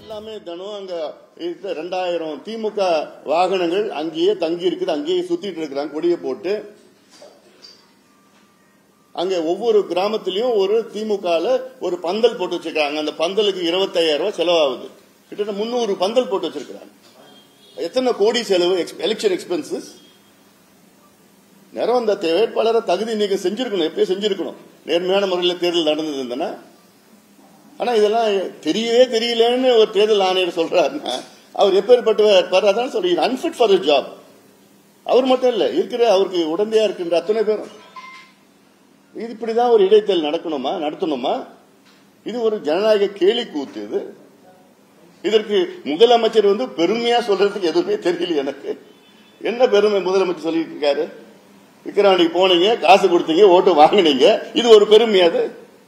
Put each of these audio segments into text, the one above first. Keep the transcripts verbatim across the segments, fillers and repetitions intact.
எல்லாமே தினம் அங்க ரெண்டாயிரம் திமுக வாகனங்கள் அங்கேயே தங்கி இருக்குது, அங்கேயே சுத்திட்டு இருக்கிறாங்க கொடியை போட்டு. அங்க ஒவ்வொரு கிராமத்திலையும் ஒரு திமுக ஒரு பந்தல் போட்டு வச்சிருக்காங்க. அந்த பந்தலுக்கு இருபத்தையாயிரம் ரூபாய் செலவாகுது. கிட்டத்தட்ட முன்னூறு பந்தல் போட்டு வச்சிருக்காங்க. எத்தனை கோடி செலவு, எலெக்ஷன் எக்ஸ்பென்சஸ். நேரம் அந்த வேட்பாளரை தகுதி நீங்க செஞ்சிருக்கணும், எப்பயும் செஞ்சிருக்கணும். நேர்மையான முறையில் தேர்தல் நடந்தது இருந்தனா. ஆனா இதெல்லாம் தெரியவே தெரியலன்னு ஒரு தேர்தல் ஆணையர் சொல்றாருன்னா அவர் எப்பேற்பட்டவர்? அதான் சொல்றீங்க, அன்ஃபிட் ஃபார் ஜாப். அவர் மட்டும் இல்ல, இருக்கிற அவருக்கு உடந்தையா இருக்கின்ற அத்தனை பேரும். இது இப்படிதான் ஒரு இடைத்தேர்தல் நடக்கணுமா, நடத்தணுமா? இது ஒரு ஜனநாயக கேலி கூத்து. இது இதற்கு முதலமைச்சர் வந்து பெருமையா சொல்றதுக்கு எதுவுமே தெரியல எனக்கு. என்ன பெருமை முதலமைச்சர் சொல்லிட்டு இருக்காரு? விக்கிரவாண்டிக்கு போனீங்க, காசு கொடுத்தீங்க, ஓட்டு வாங்கினீங்க, இது ஒரு பெருமை அது.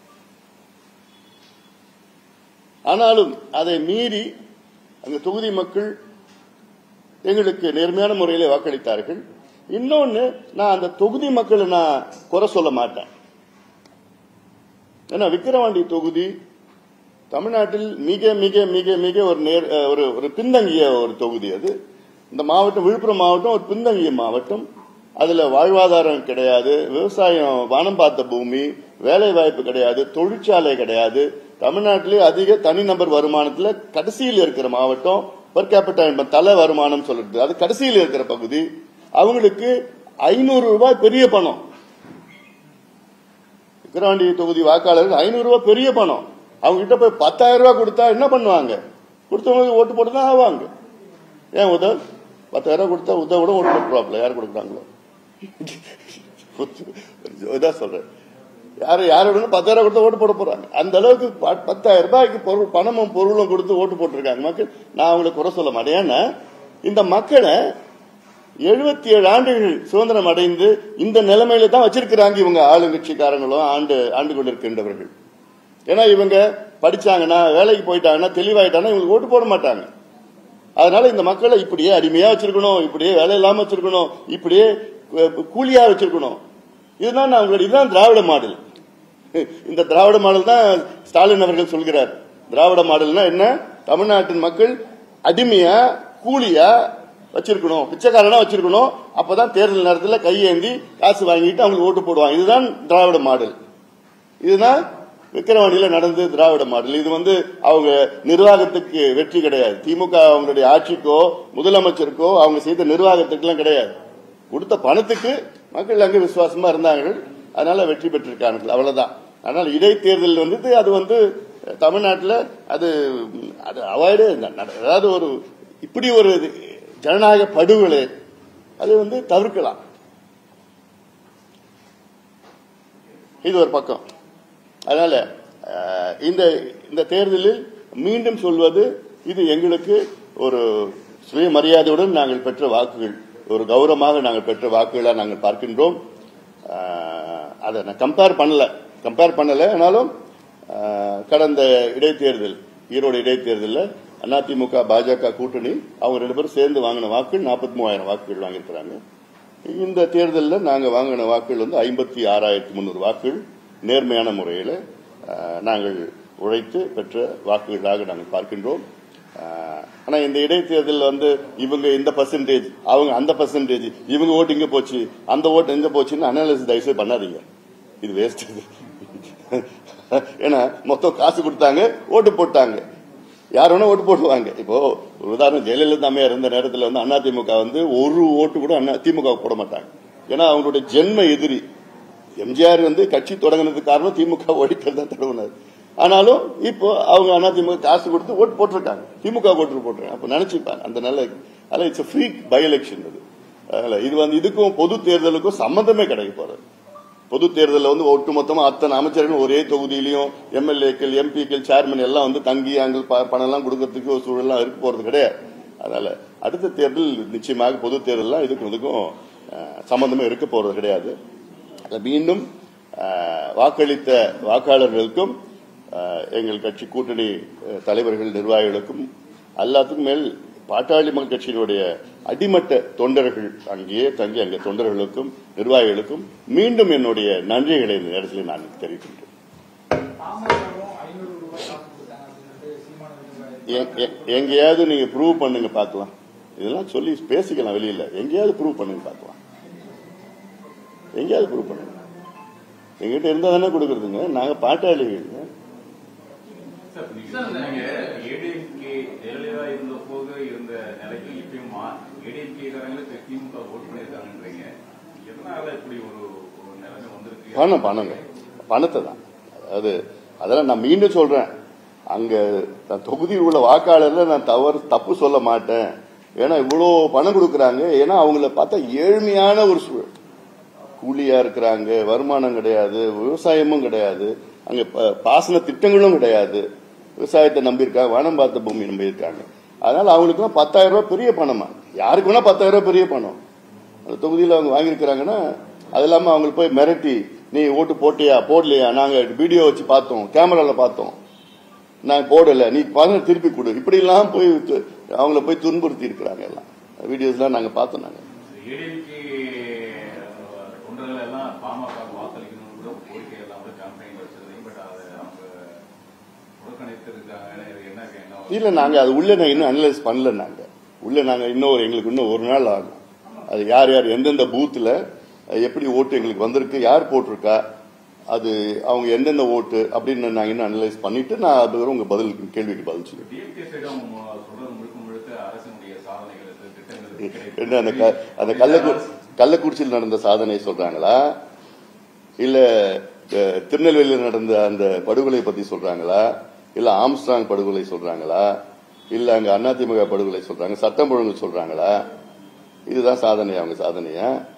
ஆனாலும் அதை மீறி அங்க தொகுதி மக்கள் எங்களுக்கு நேர்மையான முறையில் வாக்களித்தார்கள். இன்னொன்னு, நான் அந்த தொகுதி மக்களை நான் குறை சொல்ல மாட்டேன். ஏன்னா விக்கிரவாண்டி தொகுதி தமிழ்நாட்டில் மிக மிக மிக மிக ஒரு நேர் ஒரு ஒரு பின்தங்கிய ஒரு தொகுதி. அது இந்த மாவட்டம், விழுப்புரம் மாவட்டம் ஒரு பின்தங்கிய மாவட்டம். அதுல வாழ்வாதாரம் கிடையாது, விவசாயம் வானம் பார்த்த பூமி, வேலை வாய்ப்பு கிடையாது, தொழிற்சாலை கிடையாது. தமிழ்நாட்டிலே அதிக தனிநபர் வருமானத்துல கடைசியில் இருக்கிற மாவட்டம். பெர் கேபிட்டா தலை வருமானம் சொல்றது அது கடைசியில் இருக்கிற பகுதி. அவங்களுக்கு ஐநூறு ரூபாய் பெரிய பணம். விக்கிரவாண்டி தொகுதி வாக்காளர்கள் ஐநூறு ரூபாய் பெரிய பணம். அவங்க கிட்ட போய் பத்தாயிரம் ரூபாய் கொடுத்தா என்ன பண்ணுவாங்க? கொடுத்தவங்களுக்கு ஓட்டு போட்டு தான் ஆவாங்க. ஏன் உதவ் பத்தாயிரம் ரூபாய் கொடுத்தா உதவோட ஓட்டு போட்டுருவாப்ல? யாரு கொடுக்குறாங்களோ இதான் சொல்றேன். யாரு யாரோட பத்தாயிரம் கொடுத்தா ஓட்டு போட போறாங்க. அந்த அளவுக்கு பத்தாயிரம் ரூபாய்க்கு பொருள் பணமும் பொருளும் கொடுத்து ஓட்டு போட்டிருக்காங்க மக்கள். நான் அவங்களுக்கு குறை சொல்ல மாட்டேன். ஏன்னா இந்த மக்களை எழுபத்தி ஏழு ஆண்டுகள் சுதந்திரம் அடைந்து இந்த நிலைமையில தான் வச்சிருக்கிறாங்க இவங்க ஆளுங்கட்சிக்காரங்களும் ஆண்டு ஆண்டு கொண்டிருக்கின்றவர்கள். ஏன்னா இவங்க படிச்சாங்கன்னா, வேலைக்கு போயிட்டாங்கன்னா, தெளிவாயிட்டாங்கன்னா இவங்களுக்கு ஓட்டு போட மாட்டாங்க. அதனால இந்த மக்களை இப்படியே அடிமையா வச்சிருக்கணும், இப்படியே வேலை இல்லாம வச்சிருக்கணும், இப்படியே கூலியா வச்சிருக்கணும். இதுதான் அவங்களுடைய இதுதான் திராவிட மாடல். இந்த திராவிட மாடல் தான் ஸ்டாலின் அவர்கள் சொல்கிறார். திராவிட மாடல்னா என்ன? தமிழ்நாட்டின் மக்கள் அடிமையா கூலியா வச்சிருக்கணும், பிச்சைக்காரனா வச்சிருக்கணும். அப்பதான் தேர்தல் நேரத்தில் கையேந்தி காசு வாங்கிட்டு அவங்களுக்கு ஓட்டு போடுவாங்க. இதுதான் திராவிட மாடல். இதுதான் விக்கிரவாண்டியில நடந்து திராவிட மாடல். இது வந்து அவங்க நிர்வாகத்துக்கு வெற்றி கிடையாது. திமுக அவங்களுடைய ஆட்சிக்கோ முதலமைச்சருக்கோ அவங்க செய்த நிர்வாகத்துக்கு எல்லாம் கிடையாது. கொடுத்த பணத்துக்கு மக்கள் அங்கு விசுவாசமா இருந்தார்கள், அதனால வெற்றி பெற்றிருக்கார்கள், அவ்வளவுதான். அதனால இடைத்தேர்தல் வந்து அது வந்து தமிழ்நாட்டில் அது அது அவாய்டு. அதாவது ஒரு இப்படி ஒரு ஜனநாயக படுகொலை அது வந்து தவிர்க்கலாம். இது ஒரு பக்கம். அதனால இந்த இந்த தேர்தலில் மீண்டும் சொல்வது, இது எங்களுக்கு ஒரு சுயமரியாதையுடன் நாங்கள் பெற்ற வாக்குகள், ஒரு கௌரவமாக நாங்கள் பெற்ற வாக்குகளாக நாங்கள் பார்க்கின்றோம். அதை நான் கம்பேர் பண்ணல கம்பேர் பண்ணல ஆனாலும் கடந்த இடைத்தேர்தல், ஈரோடு இடைத்தேர்தலில் அதிமுக பாஜக கூட்டணி அவங்க ரெண்டு பேரும் சேர்ந்து வாங்கின வாக்குகள் நாற்பத்தி மூவாயிரம் வாக்குகள் வாங்கியிருக்கிறாங்க. இந்த தேர்தலில் நாங்கள் வாங்கின வாக்குகள் வந்து ஐம்பத்தி ஆறாயிரத்தி முன்னூறு வாக்குகள் நேர்மையான முறையில் நாங்கள் உழைத்து பெற்ற வாக்குகளாக நாங்கள் பார்க்கின்றோம். ஆனா இந்த இடைத்தேர்தல் வந்து இவங்க இந்த பர்சன்டேஜ், அவங்க அந்த பர்சன்டேஜ், இவங்க ஓட்டு இங்க போச்சு, அந்த ஓட்டு எங்க போச்சுன்னு அனாலிசிஸ் தயவுசெய்து பண்ணாதீங்க. இது வேஸ்ட். ஏன்னா மொத்தம் காசு கொடுத்தாங்க, ஓட்டு போட்டாங்க, யார் வேணா ஓட்டு போடுவாங்க. இப்போ ஒரு உதாரணம், ஜெயலலிதா அம்மையார் இருந்த நேரத்தில் வந்து அதிமுக வந்து ஒரு ஓட்டு கூட திமுக போட மாட்டாங்க. ஏன்னா அவங்களுடைய ஜென்ம எதிரி. எம்ஜிஆர் வந்து கட்சி தொடங்கினதுக்கு காரணம் திமுக ஒழிக்கிறது தான் தடவினார். ஆனாலும் இப்போ அவங்க அதிமுக காசு கொடுத்து ஓட்டு போட்டிருக்காங்க, திமுக ஓட்டு போட்டிருக்காங்க. அப்ப நினைச்சுப்பாங்க அந்த நல்ல. அதனால இட்ஸ் ஃப்ரீ பை எலெக்ஷன். இது அதனால இது வந்து இதுக்கும் பொது தேர்தலுக்கும் சம்பந்தமே கிடைக்க போறது. பொது தேர்தலில் வந்து ஒட்டுமொத்தமா அத்தனை அமைச்சர்கள் ஒரே தொகுதியிலையும் எம்எல்ஏக்கள், எம்பிக்கள், சேர்மன் எல்லாம் வந்து தங்கி அங்கே பணம் எல்லாம் கொடுக்கறதுக்கு ஒரு சூழல்லாம் இருக்க போறது கிடையாது. அதனால அடுத்த தேர்தல் நிச்சயமாக பொது தேர்தல் இதுக்கும் இதுக்கும் சம்பந்தமே இருக்க போறது கிடையாது. மீண்டும் வாக்களித்த வாக்காளர்களுக்கும் எங்கள் கட்சி கூட்டணி தலைவர்கள், நிர்வாகிகளுக்கும், எல்லாத்துக்கும் மேல் பாட்டாளி மக்கள் கட்சியினுடைய அடிமட்ட தொண்டர்கள், அங்கேயே தங்கி அங்கே தொண்டர்களுக்கும் நிர்வாகிகளுக்கும் மீண்டும் என்னுடைய நன்றிகளை இந்த நேரத்தில் நான் தெரிவிக்கின்றேன். எங்கேயாவது நீங்க ப்ரூவ் பண்ணுங்க பார்க்கலாம். இதெல்லாம் சொல்லி பேசிக்கலாம் வெளியில. எங்கேயாவது ப்ரூவ் பண்ணுங்க பார்க்கலாம். எங்கேயாவது ப்ரூவ் பண்ணுங்க. எங்கிட்ட இருந்தா தானே கொடுக்கறதுங்க. நாங்க பாட்டாளிகள். ஜெயலலிதா இருந்த போது இருந்த நிலைக்கு இப்பயும் ஏடிஎம்கே திமுக ஓட் பண்ணிருக்காங்கன்றீங்க. எதனால இப்படி ஒரு நிலைமை வந்திருக்கு? பணம் பணங்க பணத்தை தான். அதாவது அதெல்லாம் நான் மீண்டும் சொல்றேன். அங்க தொகுதியில் உள்ள வாக்காளர்ல நான் தவறு தப்பு சொல்ல மாட்டேன். ஏன்னா இவ்வளவு பணம் கொடுக்கறாங்க. ஏன்னா அவங்கள பார்த்தா ஏழ்மையான ஒரு சூழல். கூலியா இருக்கிறாங்க, வருமானம் கிடையாது, விவசாயமும் கிடையாது, அங்க பாசன திட்டங்களும் கிடையாது. விவசாயத்தை நம்பியிருக்காங்க, வனம் பார்த்த பூமி நம்பியிருக்காங்க. அதனால அவங்களுக்கு எல்லாம் பத்தாயிரம் ரூபாய் பெரிய பணமா. யாருக்கு வேணா பத்தாயிரம் ரூபாய் பெரிய பணம். அந்த தொகுதியில் அவங்க வாங்கியிருக்கிறாங்கன்னா அது இல்லாம அவங்களுக்கு போய் மிரட்டி, நீ ஓட்டு போட்டியா போடலையா, நாங்க வீடியோ வச்சு பார்த்தோம், கேமரால பார்த்தோம், நாங்க போடல, நீ பணம் திருப்பி கொடு, இப்படி எல்லாம் போய் அவங்கள போய் துன்புறுத்தி இருக்கிறாங்க. எல்லாம் வீடியோஸ் எல்லாம் நாங்க பார்த்தோம். நாங்க இல்ல நாங்க அது உள்ள இன்னும் அனலைஸ் பண்ணல. நாங்க உள்ள நாங்க இன்னும் எங்களுக்கு இன்னும் ஒரு நாள் ஆகும். அது யார் யார் எந்தெந்த பூத்துல எப்படி ஓட்டு எங்களுக்கு வந்திருக்கு, யார் போட்டிருக்கா, அது அவங்க எந்தெந்த ஓட்டு அப்படின்னு நாங்க இன்னும் அனலைஸ் பண்ணிட்டு நான் அது உங்க பதில் கேள்விக்கு பதில் சொல்லுவேன். அந்த கள்ளக்குறிச்சியில் நடந்த சாதனை சொல்றாங்களா, இல்ல திருநெல்வேலியில் நடந்த அந்த படுகொலை பத்தி சொல்றாங்களா, இல்ல ஆம்ஸ்ட்ராங் படுகொலை சொல்றாங்களா, இல்ல அங்க அதிமுக படுகொலை சொல்றாங்க, சட்டம் ஒழுங்கு சொல்றாங்களா? இதுதான் சாதனை அவங்க சாதனையா?